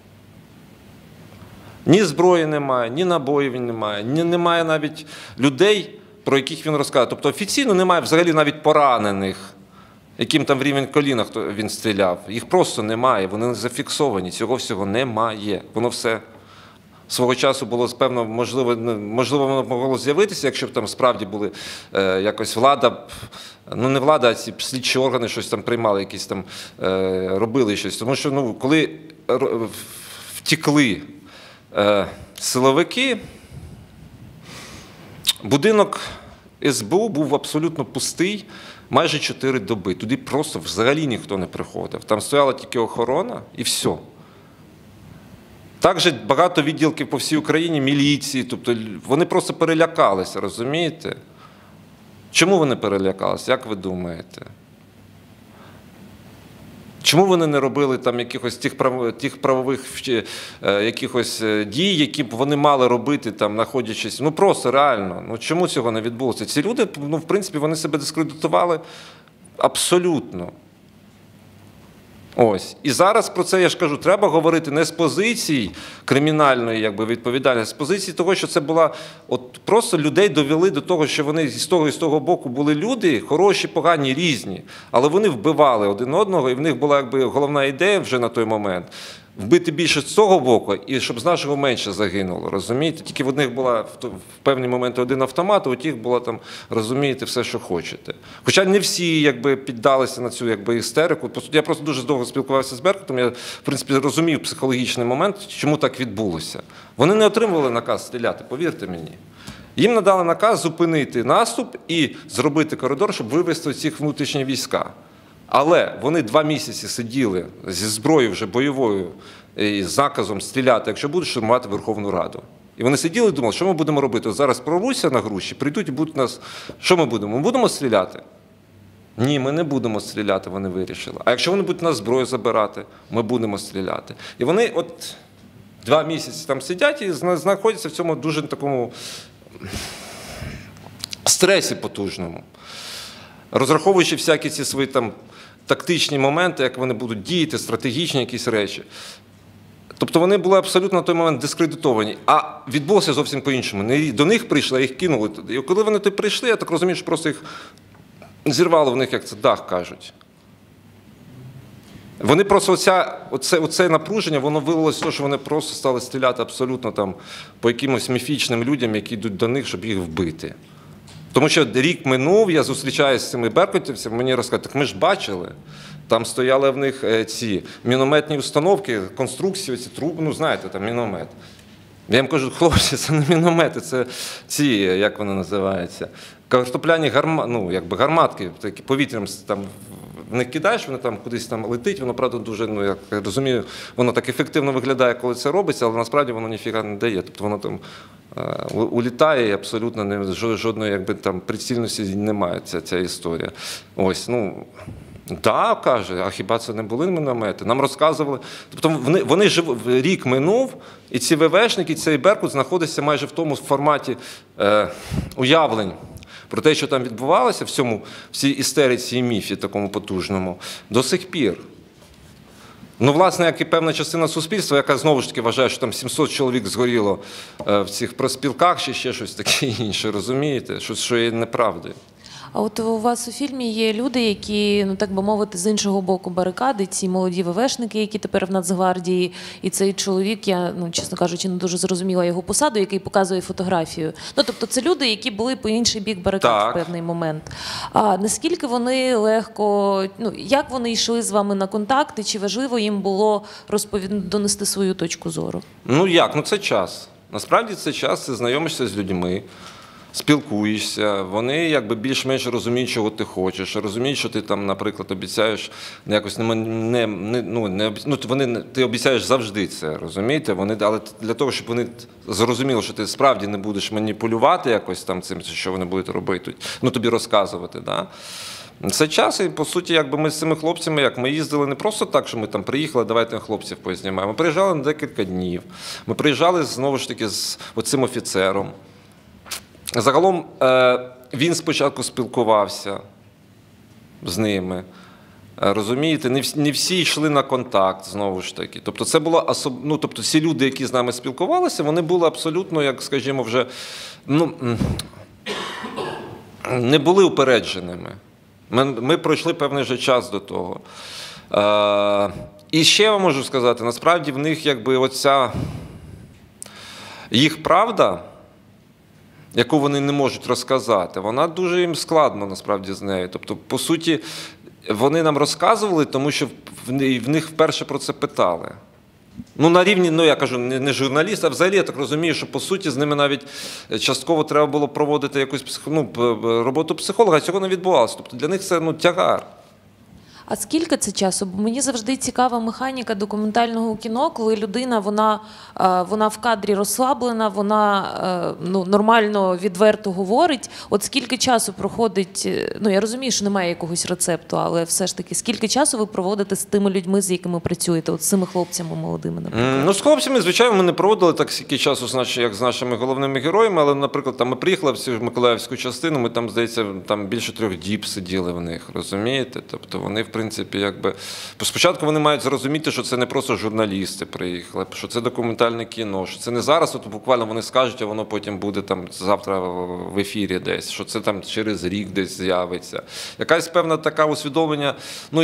Ні зброї немає, ні набоїв немає, немає навіть людей, про яких він розказує. Тобто офіційно немає взагалі навіть поранених, яким там в рівень коліна він стріляв. Їх просто немає, вони не зафіксовані, цього всього немає. Воно все свого часу було, певно, можливо, воно могло з'явитися, якщо б там справді були якось влада, не влада, а ці слідчі органи щось там приймали, якісь там робили щось. Тому що, коли втекли силовики, будинок СБУ був абсолютно пустий майже 4 доби. Туди просто взагалі ніхто не приходив. Там стояла тільки охорона і все. Також багато відділків по всій Україні, міліції, тобто вони просто перелякалися, розумієте? Чому вони перелякалися, як ви думаєте? Чому вони не робили там якихось тих правових якихось дій, які б вони мали робити, там, знаходячись? Просто реально. Чому цього не відбулося? Ці люди, в принципі, вони себе дискредитували абсолютно. Ось. І зараз про це, я ж кажу, треба говорити не з позиції кримінальної, якби, відповідальності, з позиції того, що це була, просто людей довели до того, що вони з того боку були люди, хороші, погані, різні, але вони вбивали один одного, і в них була, якби, головна ідея вже на той момент вбити більше з цього боку, і щоб з нашого менше загинуло, розумієте? Тільки в одних була в певні моменти один автомат, а у тих було там, розумієте, все, що хочете. Хоча не всі, якби, піддалися на цю, якби, істерику. Я просто дуже довго спілкувався з Беркутом, я, в принципі, розумів психологічний момент, чому так відбулося. Вони не отримували наказ стріляти, повірте мені. Їм надали наказ зупинити наступ і зробити коридор, щоб вивести цих внутрішні війська. Але вони 2 місяці сиділи зі зброєю вже бойовою, з наказом стріляти, якщо будуть штурмувати Верховну Раду. І вони сиділи і думали, що ми будемо робити? От зараз прорвуться на груші, прийдуть і будуть нас... Що ми будемо? Ми будемо стріляти? Ні, ми не будемо стріляти, вони вирішили. А якщо вони будуть нас зброю забирати, ми будемо стріляти. І вони 2 місяці там сидять і знаходяться в цьому дуже такому стресі потужному. Розраховуючи всякі ці свої там тактичні моменти, як вони будуть діяти, стратегічні якісь речі. Тобто вони були абсолютно на той момент дискредитовані. А відбулося зовсім по-іншому. Не до них прийшли, а їх кинули. І коли вони туди прийшли, я так розумію, що просто їх зірвало в них, як це дах кажуть. Вони просто оце напруження, воно вилилося в те, що вони просто стали стріляти абсолютно там по якимось міфічним людям, які йдуть до них, щоб їх вбити. Тому що рік минув, я зустрічаюся з цими беркутівцями, мені розказують, так ми ж бачили, там стояли в них ці мінометні установки, конструкції, ці труби, знаєте, там міномет. Я їм кажу, хлопці, це не міномети, це ці, як вони називаються, картопляні гарматки, такі повітрям там в них кидаєш, воно там кудись там летить, воно, правда, дуже, ну, як я розумію, воно так ефективно виглядає, коли це робиться, але насправді воно ніфіга не дає. Тобто воно там улітає і абсолютно жодної якби, там, прицільності немає ця історія. Ось, ну... Так, каже, а хіба це не були міномети? Нам розказували. Тобто вони рік минув, і ці ВВшники, цей Беркут знаходиться майже в тому форматі уявлень про те, що там відбувалося в цій істериці і міфі такому потужному, до сих пір. Ну, власне, як і певна частина суспільства, яка знову ж таки вважає, що там 700 чоловік згоріло в цих проспілках чи ще щось таке інше, розумієте? Що є неправдою. А от у вас у фільмі є люди, які, ну так би мовити, з іншого боку барикади, ці молоді ВВшники, які тепер в Нацгвардії, і цей чоловік, я, ну, чесно кажучи, не дуже зрозуміла його посаду, який показує фотографію. Ну, тобто це люди, які були по інший бік барикад в певний момент. А наскільки вони легко, ну, як вони йшли з вами на контакти, чи важливо їм було донести свою точку зору? Ну як, ну це час. Насправді це час, ти знайомишся з людьми, спілкуєшся, вони якби більш-менш розуміють, чого ти хочеш, розуміють, що ти там, наприклад, обіцяєш якось ти обіцяєш завжди це, розумієте? Але для того, щоб вони зрозуміли, що ти справді не будеш маніпулювати якось там цим, що вони будуть робити, ну тобі розказувати, да? Це час, і по суті, якби ми з цими хлопцями, ми їздили не просто так, що ми там приїхали, давайте хлопців познімаємо. Ми приїжджали на декілька днів. Ми приїжджали знову ж таки з оцим офіцером. Загалом він спочатку спілкувався з ними, розумієте, не всі йшли на контакт, знову ж таки. Тобто це було тобто ці люди, які з нами спілкувалися, вони були абсолютно, як скажімо, вже не були упередженими. Ми пройшли певний же час до того. І ще я вам можу сказати, насправді в них якби оця їх правда, яку вони не можуть розказати, вона дуже їм складно, насправді, з нею. Тобто, по суті, вони нам розказували, тому що в них вперше про це питали. Ну, на рівні, ну, я кажу, не журналіст, а взагалі, я так розумію, що, по суті, з ними навіть частково треба було проводити якусь роботу психолога, а цього не відбувалося. Тобто, для них це, тягар. А скільки це часу? Бо мені завжди цікава механіка документального кіно, коли людина, вона в кадрі розслаблена, вона нормально, відверто говорить. От скільки часу проходить, я розумію, що немає якогось рецепту, але все ж таки, скільки часу ви проводите з тими людьми, з якими працюєте, от з цими хлопцями молодими, наприклад? З хлопцями, звичайно, ми не проводили так скільки часу, як з нашими головними героями, але, наприклад, ми приїхали в цю Миколаївську частину, ми там, здається, більше 3 діб сиділи в них, розумієте? Тобто вони, в принципі, якби... Спочатку вони мають зрозуміти, що це не просто журналісти приїхали, що це документальне кіно, що це не зараз, от буквально вони скажуть, а воно потім буде там завтра в ефірі десь, що це там через рік десь з'явиться. Якась певна така усвідомлення,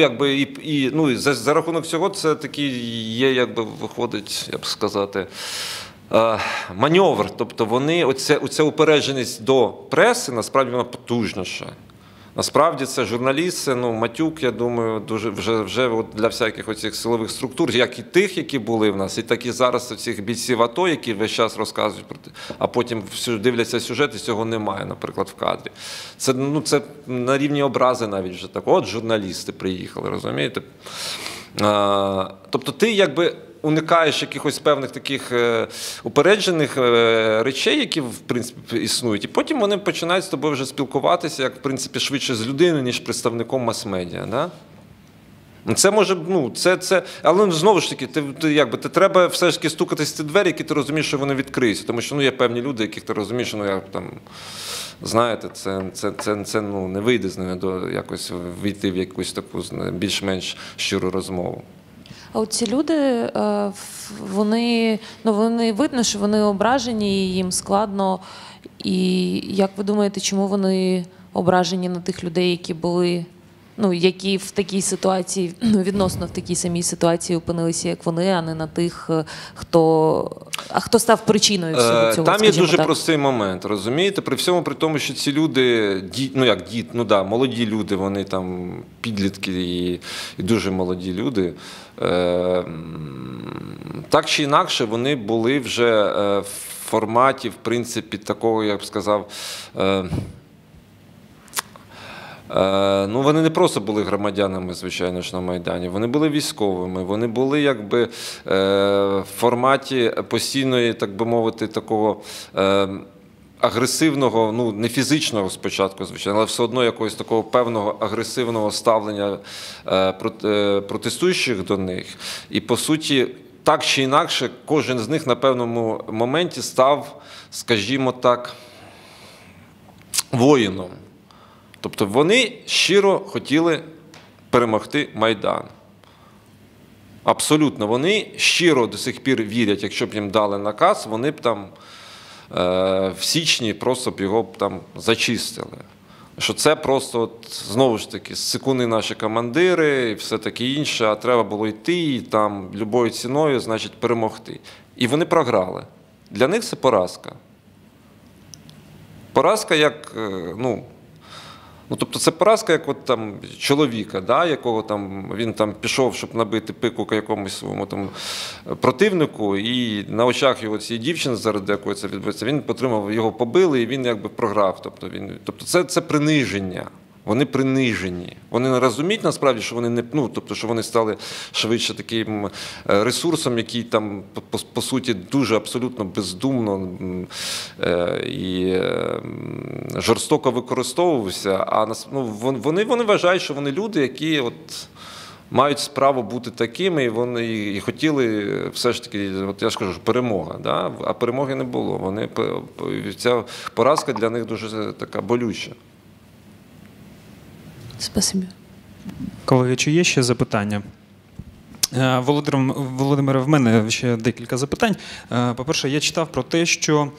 за рахунок цього це такий є, якби виходить, я б сказати, маневр. Тобто вони, оця упередженість до преси, насправді вона потужніша. Насправді це журналіст, це матюк, я думаю, вже от для всяких оцих силових структур, як і тих, які були в нас, і так і зараз цих бійців АТО, які весь час розказують про те, а потім дивляться сюжет, і цього немає, наприклад, в кадрі. Це на рівні образи навіть вже так. От журналісти приїхали, розумієте? Тобто ти якби уникаєш якихось певних таких упереджених речей, які, в принципі, існують. І потім вони починають з тобою вже спілкуватися, як, в принципі, швидше з людиною, ніж представником мас-медіа. Да? Це може, але знову ж таки, ти треба все ж таки стукатись в ці двері, які ти розумієш, що вони відкриються. Тому що є певні люди, яких ти розумієш, знаєте, це не вийде з ними якось війти в якусь таку більш-менш щиру розмову. А от ці люди, вони видно, що вони ображені, і їм складно. І як ви думаєте, чому вони ображені на тих людей, які були, які в такій ситуації, відносно в такій самій ситуації опинилися, як вони, а не на тих, хто став причиною всього цього? Там є дуже простий момент, розумієте? При тому, що ці люди, молоді люди, вони там підлітки і дуже молоді люди, так чи інакше вони були вже в форматі, в принципі, такого, я б сказав, Ну, вони не просто були громадянами, звичайно ж, на Майдані, вони були військовими, вони були якби в форматі постійної, так би мовити, такого агресивного, ну не фізичного спочатку, звичайно, але все одно якогось такого певного агресивного ставлення протестуючих до них. І по суті, так чи інакше, кожен з них на певному моменті став, скажімо так, воїном. Тобто вони щиро хотіли перемогти Майдан. Абсолютно. Вони щиро до сих пір вірять, якщо б їм дали наказ, вони б там в січні просто б його там зачистили. Що це просто, от, знову ж таки, секундні наші командири і все таке інше, а треба було йти і там любою ціною, значить, перемогти. І вони програли. Для них це поразка. Поразка як, ну, тобто це поразка як от там чоловіка, да, якого там він там пішов, щоб набити пику якомусь своєму там противнику, і на очах його цієї дівчини, заради якої це відбувається, він отримав, його побили, і він якби програв. Тобто це приниження. Вони принижені. Вони не розуміють насправді, що вони не, ну, тобто, що вони стали швидше таким ресурсом, який там по суті дуже абсолютно бездумно і жорстоко використовувався. А ну, вони вважають, що вони люди, які от мають справу бути такими, і вони і хотіли все ж таки, от я ж кажу, перемога, да? А перемоги не було. Ця поразка для них дуже така болюча. Спасибі. Колеги, чи є ще запитання? Володимире, в мене ще декілька запитань. По-перше, я читав про те, що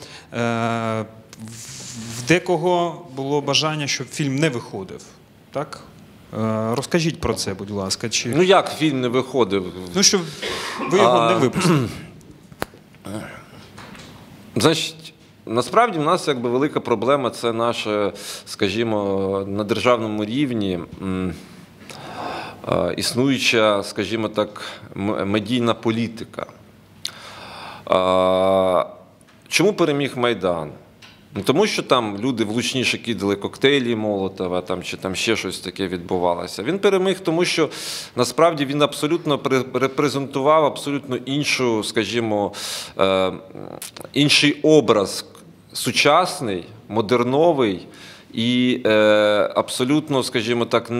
в декого було бажання, щоб фільм не виходив. Так? Розкажіть про це, будь ласка. Чи... Ну як фільм не виходив? Ну, що ви його не випустили. Значить, насправді в нас якби велика проблема – це наша, скажімо, на державному рівні існуюча, скажімо так, медійна політика. Чому переміг Майдан? Ну, тому що там люди влучніше кидали коктейлі Молотова, там, чи там ще щось таке відбувалося. Він переміг, тому що насправді він абсолютно репрезентував абсолютно іншу, скажімо, інший образ, сучасний, модерновий і абсолютно, скажімо так,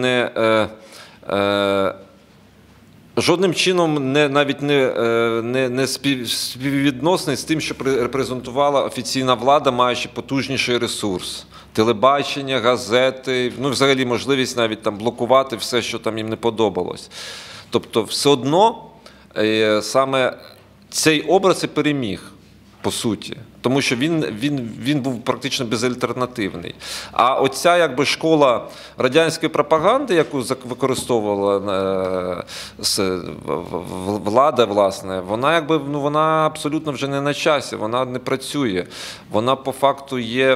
жодним чином навіть не співвідносний з тим, що репрезентувала офіційна влада, маючи потужніший ресурс. Телебачення, газети, ну взагалі можливість навіть там блокувати все, що там їм не подобалось. Тобто все одно саме цей образ і переміг, по суті. Тому що він був практично безальтернативний. А оця якби школа радянської пропаганди, яку використовувала влада, власне, вона якби, ну, вона абсолютно вже не на часі, вона не працює. Вона по факту є,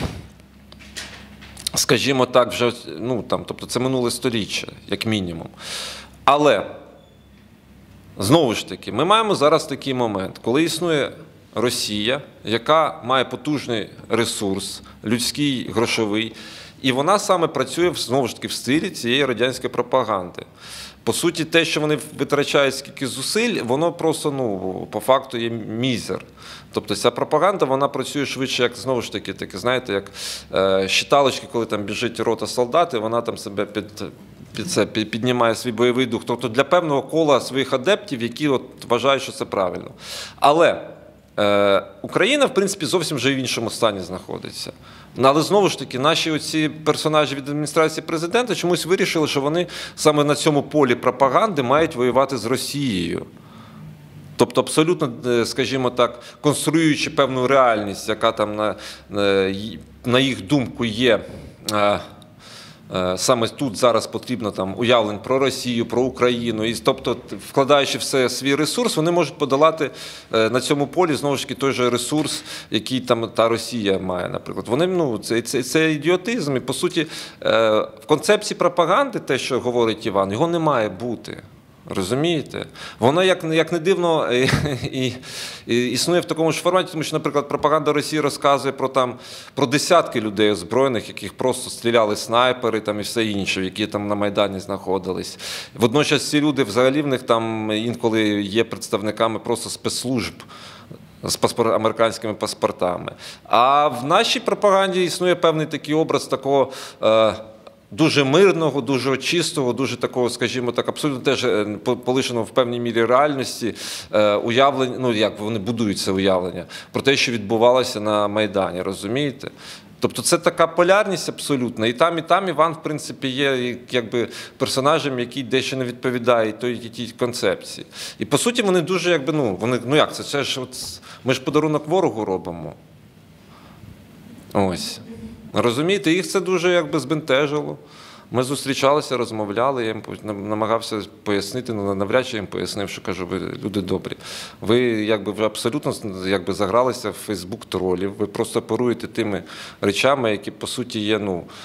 скажімо так, вже, ну, там, тобто це минуле сторіччя, як мінімум. Але, знову ж таки, ми маємо зараз такий момент, коли існує Росія, яка має потужний ресурс, людський, грошовий, і вона саме працює, знову ж таки, в стилі цієї радянської пропаганди. По суті, те, що вони витрачають скільки зусиль, воно просто, ну, по факту є мізер. Тобто ця пропаганда, вона працює швидше, як, знову ж таки, знаєте, як щиталочки, коли там біжить рота солдат, і вона там себе піднімає свій бойовий дух. Тобто для певного кола своїх адептів, які от вважають, що це правильно. Але Україна, в принципі, зовсім вже в іншому стані знаходиться. Але, знову ж таки, наші оці персонажі від адміністрації президента чомусь вирішили, що вони саме на цьому полі пропаганди мають воювати з Росією. Тобто, абсолютно, скажімо так, конструюючи певну реальність, яка там, на їх думку, є саме тут зараз потрібно там уявлень про Росію, про Україну. І, тобто, вкладаючи все свій ресурс, вони можуть подолати на цьому полі, знову ж таки, той же ресурс, який там та Росія має, наприклад. Вони, ну, це ідіотизм. І, по суті, в концепції пропаганди, те, що говорить Іван, його не має бути. Розумієте? Воно, як не дивно, існує в такому ж форматі, тому що, наприклад, пропаганда Росії розказує про десятки людей озброєних, яких просто стріляли снайпери і все інше, які там на Майдані знаходились. Водночас ці люди взагалі в них там інколи є представниками просто спецслужб з американськими паспортами. А в нашій пропаганді існує певний такий образ такого дуже мирного, дуже чистого, дуже такого, скажімо так, абсолютно теж полишеного в певній мірі реальності уявлення, ну як вони будують це уявлення, про те, що відбувалося на Майдані, розумієте? Тобто це така полярність абсолютна. І там Іван, в принципі, є якби персонажем, який дещо не відповідає тій концепції. І по суті вони дуже якби, як це ж от, ми ж подарунок ворогу робимо. Ось. Розумієте, їх це дуже якби збентежило. Ми зустрічалися, розмовляли, я їм намагався пояснити, але навряд чи їм пояснив, що кажу, ви люди добрі. Ви якби вже абсолютно якби загралися в Фейсбук-тролів, ви просто оперуєте тими речами, які по суті є,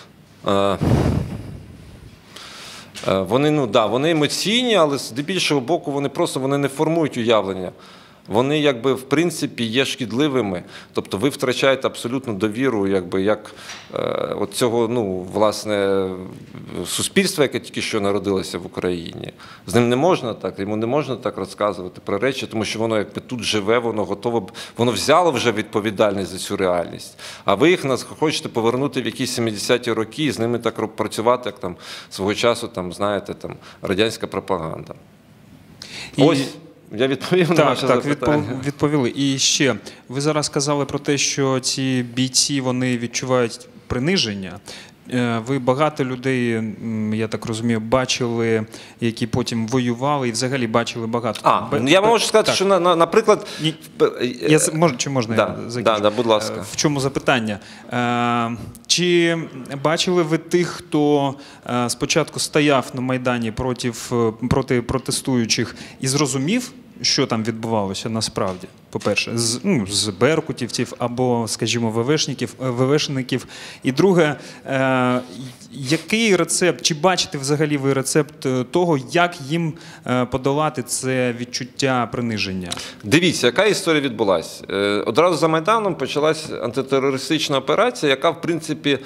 вони емоційні, але з більшого боку вони не формують уявлення. Вони, якби, в принципі, є шкідливими. Тобто ви втрачаєте абсолютну довіру, якби, як от цього, власне, суспільства, яке тільки що народилося в Україні. З ним не можна так, йому не можна так розказувати про речі, тому що воно, якби, тут живе, воно готове, воно взяло вже відповідальність за цю реальність. А ви їх хочете повернути в якісь 70-ті роки і з ними так працювати, як там свого часу, там, знаєте, там, радянська пропаганда. Ось. Я відповів на ваше запитання. Так, відповіли. І ще, ви зараз сказали про те, що ці бійці, вони відчувають приниження. Ви багато людей, я так розумію, бачили, які потім воювали, і взагалі бачили багато. Я можу сказати, що, наприклад... Чи можна я закінчу? Да, будь ласка. В чому запитання? Чи бачили ви тих, хто спочатку стояв на Майдані проти протестуючих і зрозумів, що там відбувалося насправді, по-перше, з беркутівців або, скажімо, ВВшників. І друге, який рецепт, чи бачите взагалі ви рецепт того, як їм подолати це відчуття приниження? Дивіться, яка історія відбулася. Одразу за Майданом почалася антитерористична операція, яка, в принципі,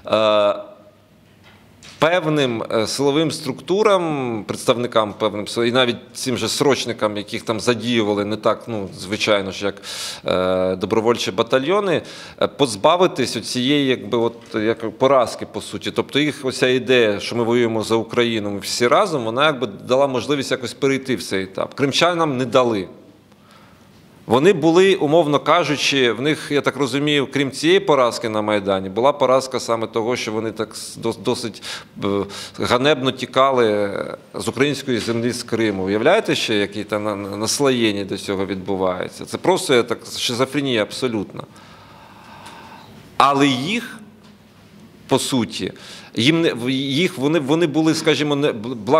певним силовим структурам, представникам певним, і навіть цим же срочникам, яких там задіювали не так, звичайно ж, як добровольчі батальйони, позбавитись оцієї, якби, як поразки, по суті. Тобто їх оця ідея, що ми воюємо за Україну, ми всі разом, вона якби дала можливість якось перейти в цей етап. Кримчанам не дали. Вони були, умовно кажучи, в них, я так розумію, крім цієї поразки на Майдані, була поразка саме того, що вони так досить ганебно тікали з української землі, з Криму. Уявляєте ще, які там наслоєння до цього відбувається? Це просто так, шизофренія абсолютно. Але їх, по суті, вони були, скажімо,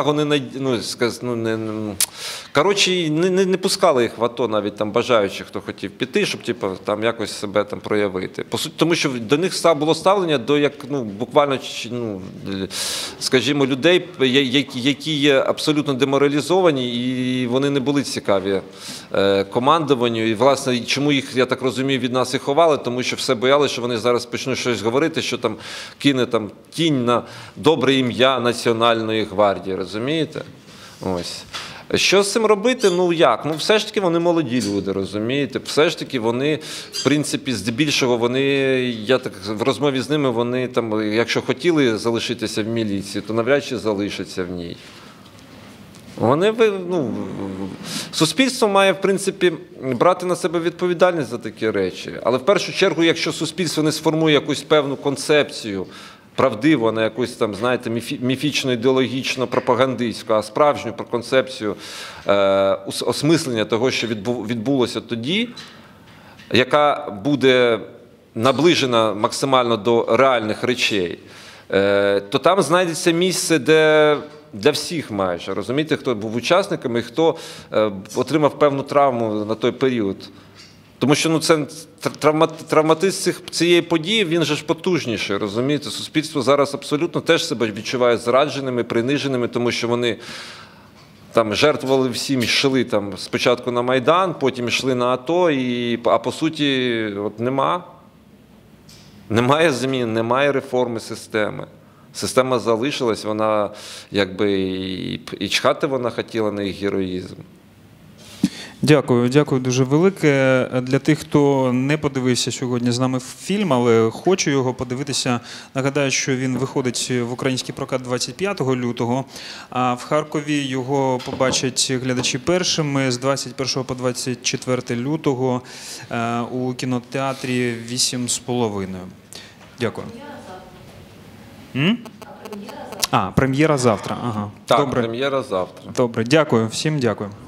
коротше, не пускали їх в АТО, навіть там бажаючих, хто хотів піти, щоб там якось себе там проявити. По суті, тому що до них було ставлення до буквально, скажімо, людей, які є абсолютно деморалізовані, і вони не були цікаві командуванню. І, власне, чому їх, я так розумію, від нас і ховали, тому що все боялися, що вони зараз почнуть щось говорити, що там кине там тінь на добре ім'я Національної гвардії, розумієте? Ось. Що з цим робити? Все ж таки вони молоді люди, розумієте? Все ж таки вони, в принципі, здебільшого я так в розмові з ними, вони там, якщо хотіли залишитися в міліції, то навряд чи залишаться в ній. Суспільство має, в принципі, брати на себе відповідальність за такі речі. Але в першу чергу, якщо суспільство не сформує якусь певну концепцію, правдиву, а не якусь там, знаєте, міфічно, ідеологічно, пропагандистську, а справжню концепцію осмислення того, що відбулося тоді, яка буде наближена максимально до реальних речей, то там знайдеться місце, для всіх майже, розумієте, хто був учасником і хто отримав певну травму на той період. Тому що травматизм цієї події, він же ж потужніший, розумієте? Суспільство зараз абсолютно теж себе відчуває зрадженими, приниженими, тому що вони там жертвували всім, йшли там спочатку на Майдан, потім йшли на АТО, а по суті от немає змін, немає реформи системи. Система залишилась, вона якби і чхати вона хотіла на їх героїзм. Дякую, дякую дуже велике. Для тих, хто не подивився сьогодні з нами фільм, але хоче його подивитися, нагадаю, що він виходить в український прокат 25 лютого, а в Харкові його побачать глядачі першими з 21 по 24 лютого у кінотеатрі 8,5. Дякую. Прем'єра завтра. Ага. Так, Добре. прем'єра завтра. Добре, дякую, всім дякую.